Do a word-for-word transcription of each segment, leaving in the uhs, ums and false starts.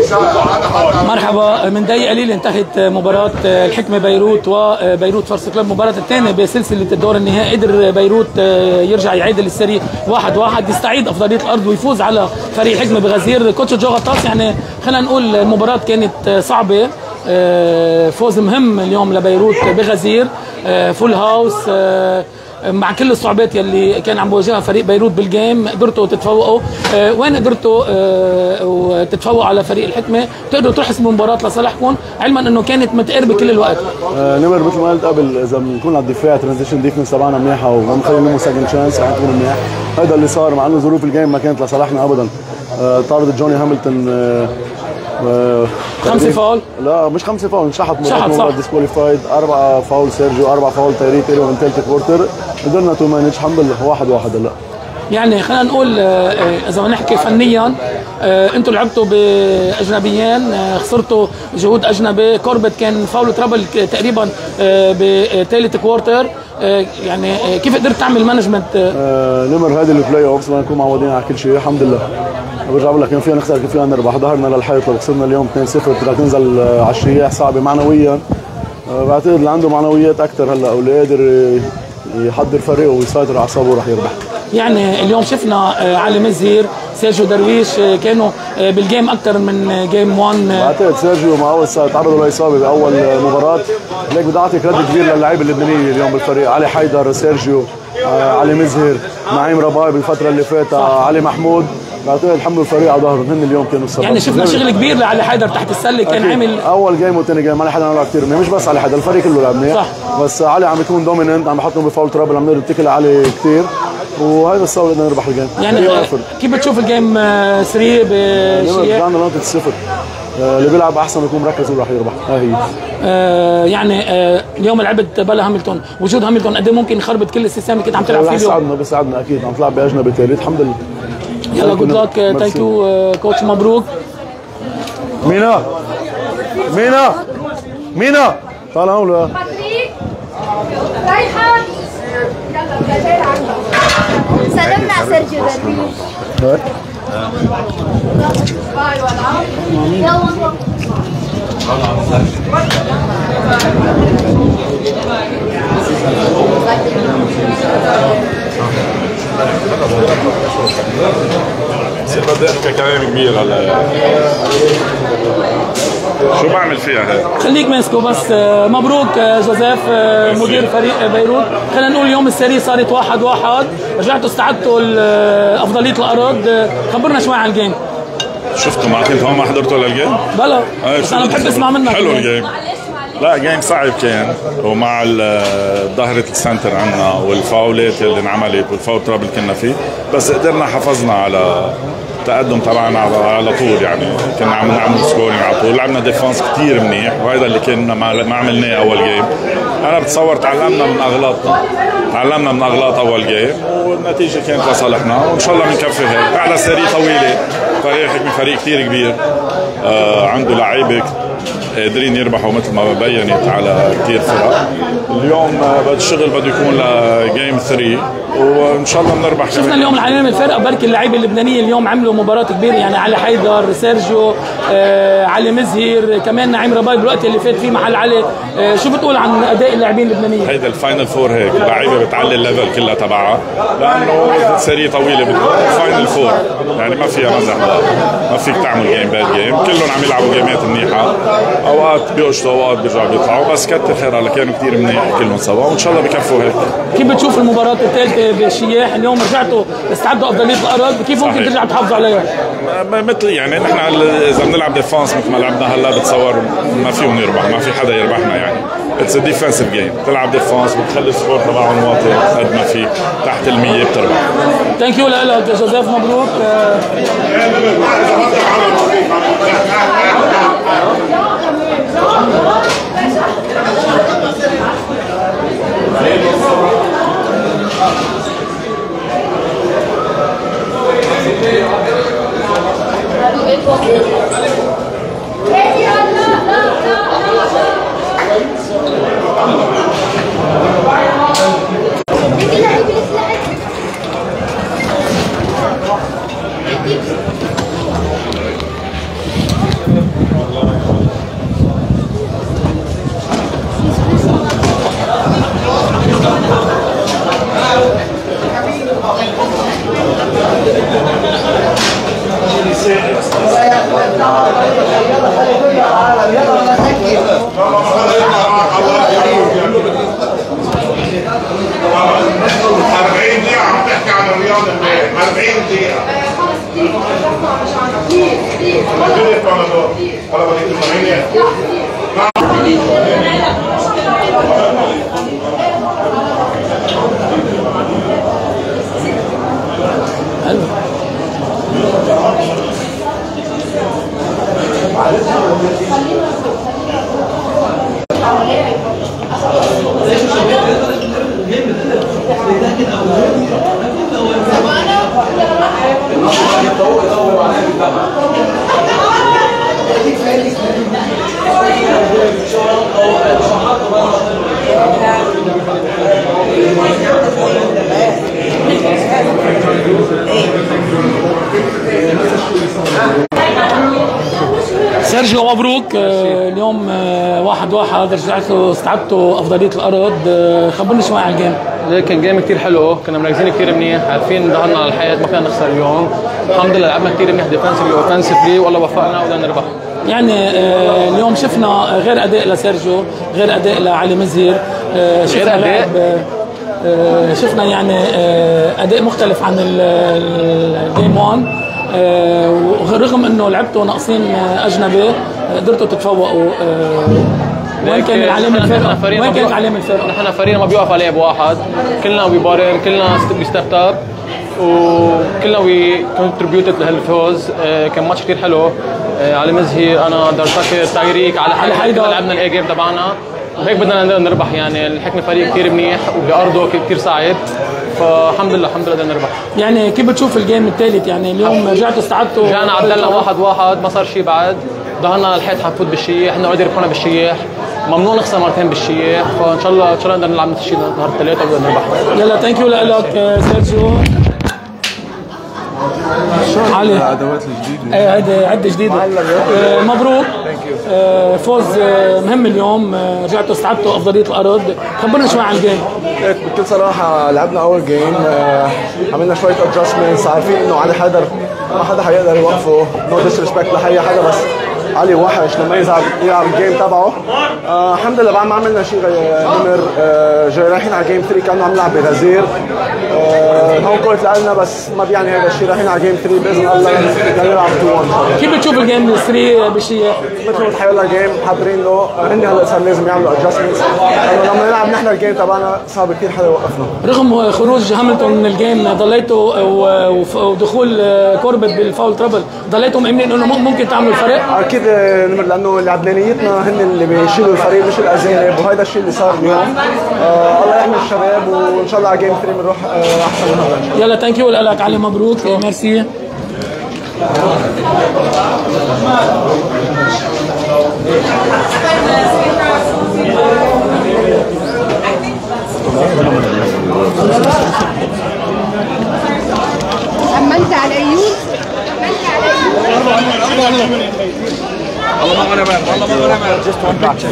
مرحبا. من دقيقة قليلة انتهت مباراة الحكمة بيروت وبيروت فارس كلوب، المباراة الثانية بسلسلة الدور النهائي. قدر بيروت يرجع يعيد السري واحد واحد، يستعيد أفضلية الأرض ويفوز على فريق الحكمة بغزير. كوتش جو غطاس، يعني خلينا نقول المباراة كانت صعبة، فوز مهم اليوم لبيروت بغزير، فول هاوس مع كل الصعوبات يلي كان عم بواجهها فريق بيروت بالجيم. قدرتوا تتفوقوا، آه وين قدرتوا آه تتفوقوا على فريق الحكمه، تقدروا تحسموا المباراه لصالحكم، علما انه كانت متقاربه كل الوقت. آه نمر مثل ما قلت قبل، اذا بنكون على الدفاع ترانزيشن ديفنس تبعنا منيحه وما نخلي نمو سكند شانس رح نكون منيح. هذا اللي صار، مع انه ظروف الجيم ما كانت لصالحنا ابدا. آه طارد جوني هاملتون آه آه خمسة فاول، لا مش خمسة فاول، انشحط مباراة ديسكواليفايد، أربعة فاول سيرجيو، أربعة فاول تيري تيري من ثالث كوارتر. قدرنا تو مانج الحمد لله واحد واحد. هلا يعني خلينا نقول اذا بدنا نحكي فنيا، انتم لعبتوا باجنبيين، خسرتوا جهود اجنبي. كوربت كان فاول ترابل تقريبا بثالث كوارتر، يعني كيف قدرت تعمل مانجمنت؟ آه نمر هذه البلاي اوفز بدنا نكون معودين على كل شيء. الحمد لله برجع بقول لك كان فينا نخسر كان فينا نربح، ظهرنا للحيط. لو خسرنا اليوم اثنين صفر بدك تنزل على الشياح، صعبه معنويا. آه بعتقد اللي عنده معنويات اكثر هلا واللي قادر يحضر فريقه ويسيطر على اعصابه رح يربح. يعني اليوم شفنا علي مزهير، سيرجيو درويش كانوا بالجيم اكثر من جيم واحد. بعتقد سيرجيو مع اول تعرضوا لاصابه باول مباراه، ليك بدي اعطي كريدت كبير للاعيبه اللبنانيه اليوم بالفريق. علي حيدر، سيرجيو، آه علي مزهر، نعيم رباي بالفتره اللي فاتت، علي محمود. بعتقد حملوا الفريق على ظهرهم، هن اليوم كانوا السبب. يعني شفنا شغل كبير لعلي حيدر تحت السله، كان عامل اول جيم وثاني جيم. علي حيدر لعب كثير، مش بس علي حيدر، الفريق كله لعب منيح، بس علي عم يكون دوميننت، عم بحطهم بفاول ترابل، عم نقدر نتكل عليه كثير، وهذا السبب بدنا نربح الجيم. يعني كيف بتشوف الجيم ثلاثة بشيء؟ رجعنا لنقطه الصفر، اللي بيلعب احسن ويكون مركز وراح يربح. ها هي آه يعني آه اليوم لعبت بلا هاملتون، وجود هاملتون قد ممكن يخربط كل السيستم اللي كنت عم تلعب فيه اليوم؟ بيساعدنا بيساعدنا اكيد، عم تلعب باجنبي ثالث الحمد لله. يلا جود لك، ثانك يو كوتش، مبروك. مينا مينا مينا طالع هون. لا رايحة سلمنا على سيرجيو درويش. بدي احكي كلام كبير هلا، شو بعمل فيها هيك؟ خليك ماسكه بس. مبروك جوزيف مدير فريق بيروت. خلينا نقول اليوم السري صارت واحد واحد، رجعتوا استعدتوا افضليه الارض. خبرنا شوي عن الجيم. شفتوا ما كنت هون، ما حضرتوا للجيم؟ بلا بس انا بحب اسمع منك. حلو الجيم. لا جيم صعب كان، ومع ظهرة السنتر عنا والفاولات اللي انعملت والفاول ترابل كنا فيه، بس قدرنا حافظنا على التقدم تبعنا على طول. يعني كنا عم نعمل سكورينج على طول، لعبنا ديفانس كثير منيح، وهذا اللي كنا ما عملناه اول جيم. انا بتصور تعلمنا من اغلاطنا، تعلمنا من اغلاط اول جيم، والنتيجه كانت لصالحنا، وان شاء الله بنكفي هيك. بعد سريه طويله، فريق حكمي فريق كثير كبير، آه عنده لعيبه قادرين يربحوا مثل ما بينت على كثير فرق. اليوم الشغل بده يكون لجيم ثلاثة، وان شاء الله بنربح. شفنا اليوم العالم الفرقه، بركي اللعيبه اللبنانيه اليوم عملوا مباراه كبيره، يعني علي حيدر، سيرجيو، آه، علي مزهير، كمان نعيم رباي بالوقت اللي فات فيه محل علي. آه، شو بتقول عن اداء اللاعبين اللبنانيين؟ هيدا الفاينل فور هيك اللعيبه بتعلي الليفل كلها تبعها، لانه سريه طويله فاينل فور، يعني ما فيها مزح، ما فيك تعمل جيم باد جيم، كلهم عم يلعبوا جيمات منيحه، اوقات بيقشطوا اوقات بيرجعوا بيطلعوا، بس كتر خير هلا كانوا كثير منيح كلهم سوا، وان شاء الله بكفوا هيك. كيف بتشوف المباراه الثالثه بالشياح؟ اليوم رجعتوا استعدوا افضليه الارض، كيف ممكن ترجع تحافظوا عليها؟ مثل يعني نحن اذا بنلعب ديفانس مثل ما لعبنا هلا، بتصور ما فيهم يربح، ما في حدا يربحنا. يعني اتس ديفensive جيم، تلعب ديفانس بتخلي السكور تبعهم واطي قد ما فيك، تحت المية بتربح. ثانك يو لك جوزيف، مبروك. أربعين دقيقة عم تحكي عن الرياضة أربعين دقيقة سيرجيو مبروك. اليوم واحد واحد رجعتوا استعدتوا افضليه الارض. خبرني شوي عن الجيم. كان جيم كثير حلو، كنا مركزين كثير منيح، عارفين ظهرنا على الحياه، ما فينا نخسر اليوم. الحمد لله لعبنا كثير منيح ديفنسفلي واوفنسفلي، والله وفقنا وقدرنا نربح. يعني اليوم شفنا غير اداء لسيرجيو، غير اداء لعلي مزهر، شفنا لاعب شفنا يعني اداء مختلف عن الجيم واحد. ورغم انه لعبتوا ناقصين اجنبي قدرتوا تتفوقوا. وين كان العلامه الفرقه؟ وين كانت علامه الفرقه؟ نحن فريقنا ما بيوقف على لعب واحد، كلنا بيبارر، كلنا بيستيب اب، وكلنا وي كونتريبيوتد لهالفوز. كان ماتش كثير حلو. علي مزهي، انا درتك تايريك على حالي حيدا لعبنا الاي جيم تبعنا، وهيك بدنا نربح. يعني الحكمه فريق كثير منيح وبارضه كثير صعب، فالحمد لله الحمد لله بدنا نربح. يعني كيف بتشوف الجيم الثالث؟ يعني اليوم رجعتوا استعدتوا، رجعنا عدلنا واحد واحد، ما صار شيء بعد، ظهرنا على الحيط حنفوت بالشيح، احنا اوريدي ربحنا بالشيح، ممنوع نخسر مرتين بالشيح، فان شاء الله ان شاء الله نقدر نلعب نفس الشيء نهار الثلاثاء وبدنا نربح. يلا ثانك يو لك سيرجيو. علي الادوات الجديده، ايه هيدي عده جديده. آه مبروك. آه فوز آه مهم اليوم. آه رجعتوا استعدتوا افضليه الارض. خبرنا شوي عن الجيم. بكل صراحه لعبنا اول جيم، آه عملنا شويه ادجستمنتس، عارفين انه علي حيدر ما حدا حيقدر يوقفه، نو ديسريسبكت لحي حدا، بس علي وحش لما يلعب يلعب الجيم تبعه. آه الحمد لله بعد ما عملنا شيء نمر. آه جاي رايحين على جيم ثلاثة، كنا عم نلعب بغزير. آه هون كويت لنا، بس ما بيعني هذا الشيء، رايحين على جيم ثلاثة باذن الله لنلعب اثنين واحد. كيف بتشوف الجيم ثلاثة بالشيح؟ مثل ما تحيوا لنا جيم حاضرين له، هن هلا صار لازم يعملوا ادجستمنتس، لانه لما نلعب نحن الجيم تبعنا صعب كثير حدا يوقفنا. رغم خروج هاملتون من الجيم ضليتوا ودخول كوربت بالفاول ترابل، ضليتوا مؤمنين انه ممكن تعملوا الفرق؟ اكيد نمر، لانه لبنانيتنا هن اللي بيشيلوا الفريق مش الاجانب، وهذا الشيء اللي صار اليوم. آه الله يحمي الشباب، وان شاء الله على جيم ثلاثة بنروح آه احسن من هذا. يلا ثانك يو لك علي مبروك. ميرسي. أمنت على أيوب؟ أمنت على أيوب؟ والله ما انا مان، والله ما انا مان، جست وان باك.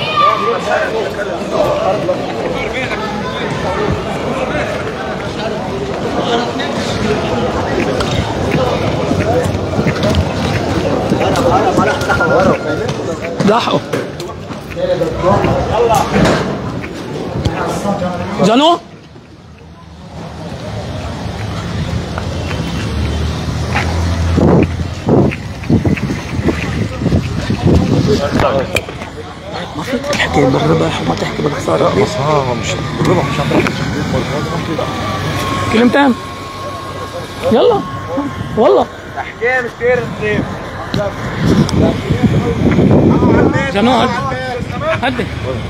لاحقوا جانو. ما فيك تحكي بالربح وما تحكي بالخساره. لا بس ها مش بالربح، مش عم تحكي كلمتين. يلا والله احكام كثير نظيف. جانو هدي هدي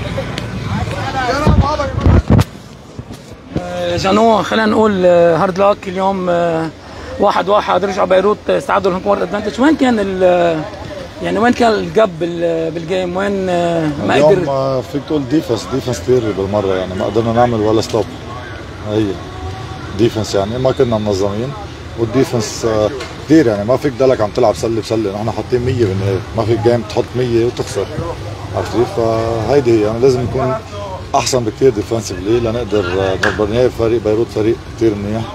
جانو. خلينا نقول هارد لك اليوم. واحد واحد رجعوا بيروت استعدوا لهم كورت ادفانتج. وين كان ال يعني وين كان الجاب بالجيم؟ وين ما قدر؟ اليوم فيك تقول ديفنس ديفنس كثير بالمره، يعني ما قدرنا نعمل ولا ستوب. هي ديفنس يعني ما كنا منظمين، والديفنس كثير يعني ما فيك ضلك عم تلعب سله بسله، نحن حاطين مية بالنهايه، ما فيك جيم تحط مية وتخسر، عرفت كيف؟ فهيدي هي يعني لازم نكون احسن بكثير ديفنسفلي لنقدر بالنهايه فريق بيروت فريق كثير منيح.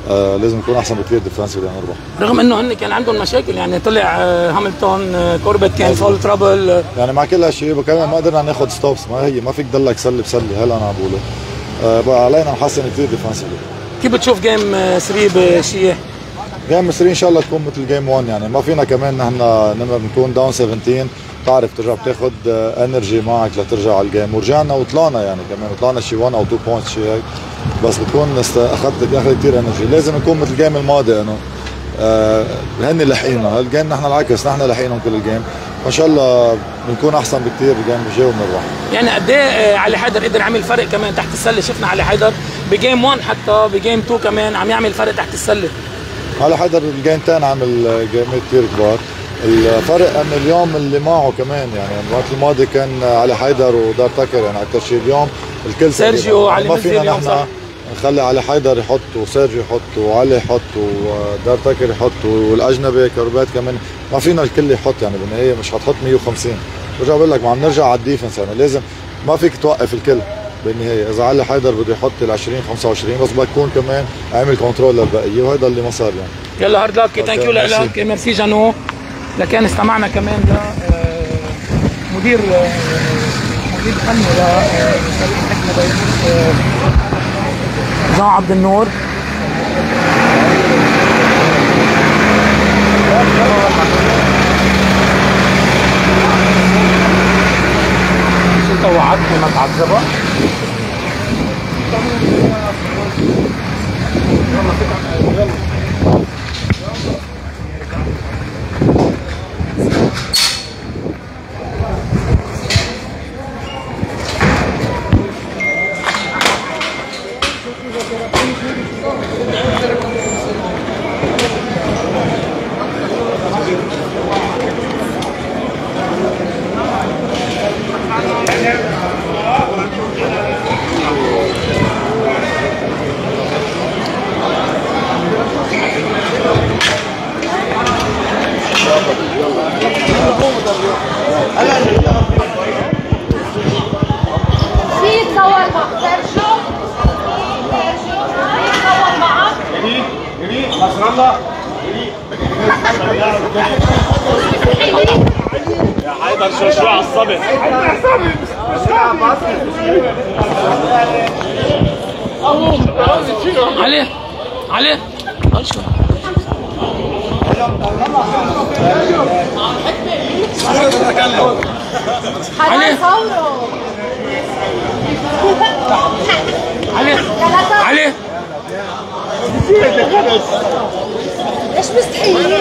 آه لازم نكون احسن بكثير ديفنسيف لنربح. رغم انه هن كان عندهم مشاكل يعني طلع آه هاملتون آه كوربت كان فول ترابل آه يعني مع كل هالشيء كمان ما قدرنا ناخذ ستوبس، ما هي ما فيك تضلك سله بسله. هلا انا عم بقوله آه بقى علينا نحسن كثير ديفنسيف. كيف بتشوف جيم ثلاثة بشيح؟ جيم ثلاثة ان شاء الله تكون مثل جيم واحد، يعني ما فينا كمان نحن لما بنكون داون سبعتاشر تعرف ترجع بتاخذ انرجي معك لترجع على الجيم، ورجعنا وطلعنا يعني كمان طلعنا شي واحد او اثنين بوينتس شي هيك، بس بتكون اخذت اخذ كثير انرجي. لازم نكون مثل الجيم الماضي انه آه هن لحقينا، هالجيم نحن العكس نحن لحقينهم كل الجيم، فان شاء الله بنكون احسن بكثير بالجيم الجاي وبنربح. يعني قد ايه علي حيدر قدر يعمل فرق كمان تحت السله؟ شفنا علي حيدر بجيم واحد حتى بجيم اثنين كمان عم يعمل فرق تحت السله. علي حيدر الجيم الثاني عمل جيمات كثير كبار. الفرق ان اليوم اللي معه كمان يعني الوقت الماضي كان علي حيدر ودار تاكر يعني اكثر شيء، اليوم الكل سيرجيو علي ما فينا نحن نخلي علي حيدر يحط وسيرجيو يحط وعلي يحط ودار تاكر يحط والاجنبي كربات كمان، ما فينا الكل يحط يعني بالنهايه مش حتحط مية وخمسين. برجع بقول لك ما عم نرجع على الديفنس يعني لازم ما فيك توقف الكل بالنهايه. اذا علي حيدر بده يحط ال عشرين خمسة وعشرين بس بكون كمان عامل كنترول للبقيه، وهذا اللي ما صار يعني. يلا هارد لك ثانك يو لك ميرسي جانو. لكان استمعنا كمان ل مدير مدير فني لفريق الحكمه بيروت جان عبد النور. شو توعدتني ما تعذبها؟ في تصور مع سيرجيو سيرجيو يتصور معك جديد جديد نصر الله يا حيدر شو شو عصبت عليه عليه عليه صوروا عليه عليه ايش مستحيل؟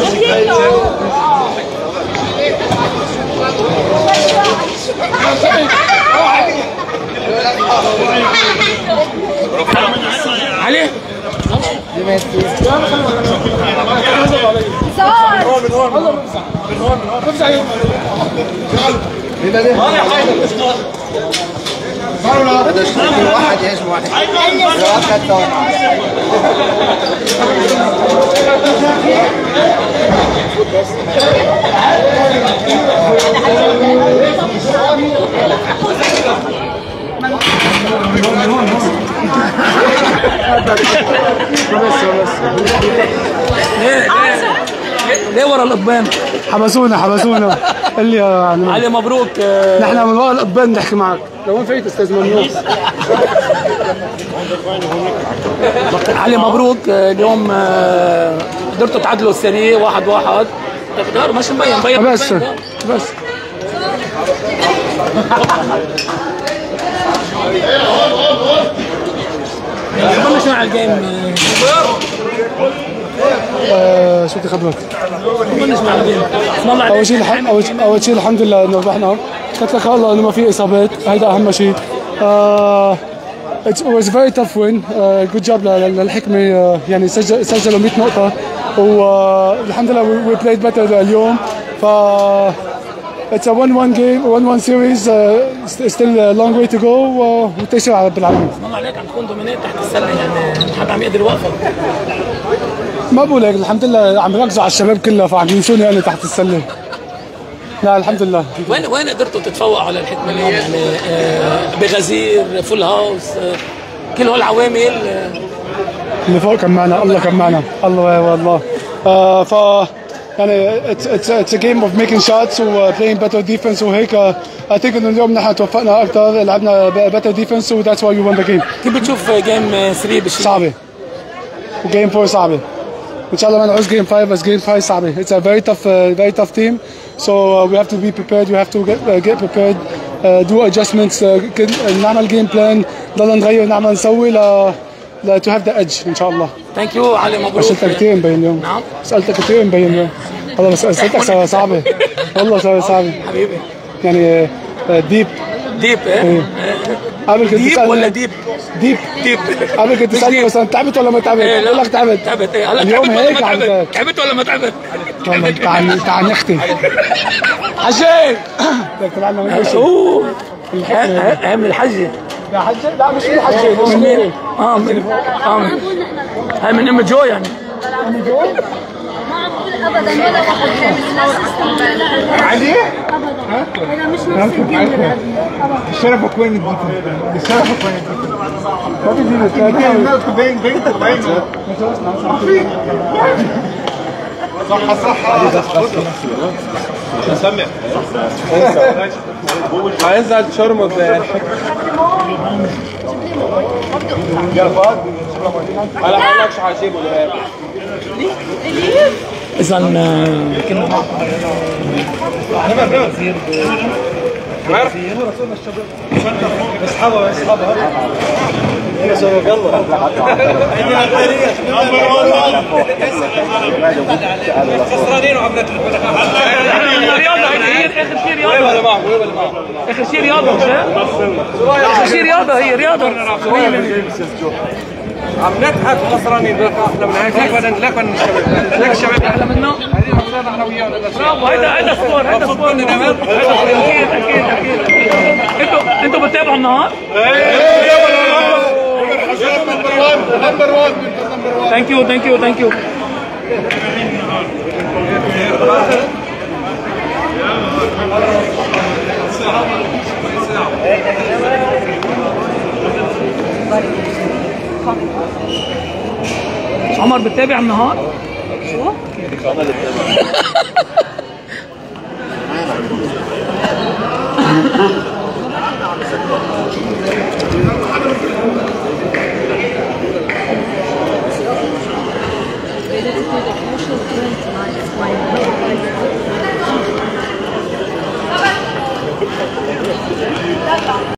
عليه صار من هون من هون من هون من هون افزع هذا اشتغل واحد ايش واحد ليه ليه ورا القضبان؟ حبسونا حبسونا اللي يعني علي مبروك. نحن من ورا القضبان نحكي معك. لوين فايت استاذ ممنوع؟ علي مبروك اليوم قدرتوا تعادلوا السريه واحد واحد. طيب مش مبين مبين بس بس بلشنا على الجيم. آه شو بدي اخبرك؟ بلشنا على الجيم. اول شيء الحمد اول شيء الحمد لله انه ربحنا. كتلك الله انه ما في اصابات، هيدا اهم شيء. آه it was very tough win. uh, good job للحكمه. uh, يعني سجل سجلوا مية نقطه والحمد لله we, we played better اليوم. ف it's a one one game one one series. uh, still a long way to go وتيسير على رب العالمين. والله عليك عم تكون دومينيت تحت السله يعني حدا عم يقدر يوقفك. ما بقول هيك، الحمد لله عم يركزوا على الشباب كلها فعم ينسوني انا تحت السله. لا الحمد لله. وين وين قدرتوا تتفوقوا على الحكمه اليوم يعني آه بغزير فول هاوس آه كل هول العوامل آه اللي فوق كان معنا، الله كان معنا، الله والله. آه ف يعني it's it's it's a game of making shots و playing better defense وهيك. I think انه اليوم نحن توفقنا اكثر، لعبنا better defense و that's why we won the game. كيف بتشوف جيم ثلاثة بالشيء؟ صعبة. وجيم أربعة صعبة. ان شاء الله ما نعوز جيم خمسة، بس جيم خمسة صعبة. It's a very tough uh, very tough team. So uh, we have to be prepared. We have to get uh, get prepared. Uh, do adjustments. Uh, نعمل game plan. ضل نغير نعمل نسوي ل ل to have the edge ان شاء الله. ثانك يو علي، مبروك. سألتك كثير مبين اليوم. نعم. سألتك كثير مبين اليوم. والله بس سألتك صعبة. والله صعبة. حبيبي. يعني ديب. ديب ايه؟ قبل كنت ديب ولا ديب؟ ديب. ديب. قبل كنت تسألني مثلا تعبت ولا ما تعبت؟ بقول لك تعبت. تعبت ايه؟ هلا اليوم هيك تعبت. تعبت ولا ما تعبت؟ والله تعال تعال نختي. حجين. طلعنا من وشي. اوه. هي من الحجة. لا حجة؟ لا مش من الحجة. من مين؟ اه من اه من هاي من ام جو يعني. ام جو؟ ما عم بقول ابدا ولا واحد علي؟ ابدا انا مش نفس الجيم. شرفك وين الديفنس؟ شرفك وين الديفنس؟ ما بيجي بين بين بين ما في صح صح سمع هينزل شرمط يا فؤاد انا ما لكش حاسيبه اذا كنا عارف اصحابه اصحابه يا شباب يلا خسرانين وعملت رياضه هي اخر شيء رياضه ولا معه ولا معه اخر شيء رياضه مش اخر شيء رياضه هي رياضه عم نضحك خسرانين احنا من هيك لكن لكن لك الشباب احلى منه هذه خسرنا احنا وياهم برافو. هيدا هيدا سكور هيدا سكور اكيد اكيد اكيد انتوا انتوا بتتابعوا النهار؟ نمبر واحد ثانك يو ثانك يو ثانك يو. عمر بتتابع النهار؟ شو؟